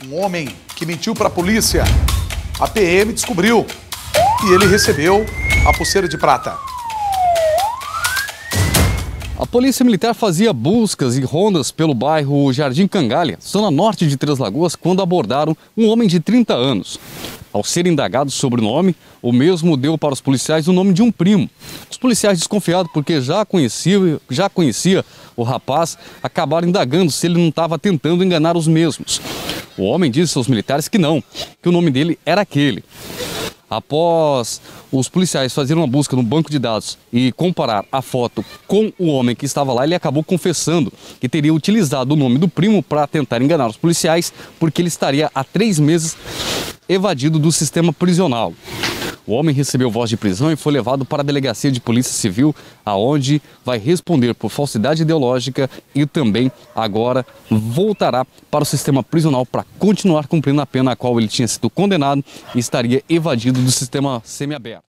Um homem que mentiu para a polícia. A PM descobriu e ele recebeu a pulseira de prata. A Polícia Militar fazia buscas e rondas pelo bairro Jardim Cangalha, zona norte de Três Lagoas, quando abordaram um homem de 30 anos. Ao ser indagado sobre o nome, o mesmo deu para os policiais o nome de um primo. Os policiais, desconfiados porque já conhecia o rapaz, acabaram indagando se ele não estava tentando enganar os mesmos. O homem disse aos militares que não, que o nome dele era aquele. Após os policiais fazerem uma busca no banco de dados e comparar a foto com o homem que estava lá, ele acabou confessando que teria utilizado o nome do primo para tentar enganar os policiais, porque ele estaria há 3 meses evadido do sistema prisional. O homem recebeu voz de prisão e foi levado para a Delegacia de Polícia Civil, aonde vai responder por falsidade ideológica e também agora voltará para o sistema prisional para continuar cumprindo a pena a qual ele tinha sido condenado e estaria evadido do sistema semiaberto.